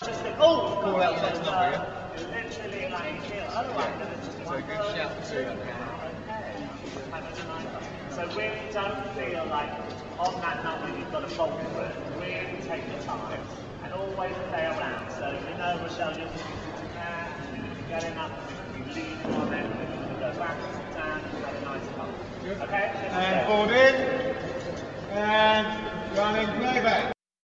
Just a call out the next number, yeah? Literally like otherwise it's so good shout to you. So really don't feel like on that number you've got to bolt for it. Really take your time and always play around. So you know, Rochelle, you're getting up, you lean on it, you go back, down, and have a nice pump. Okay? And forward in, and running playback.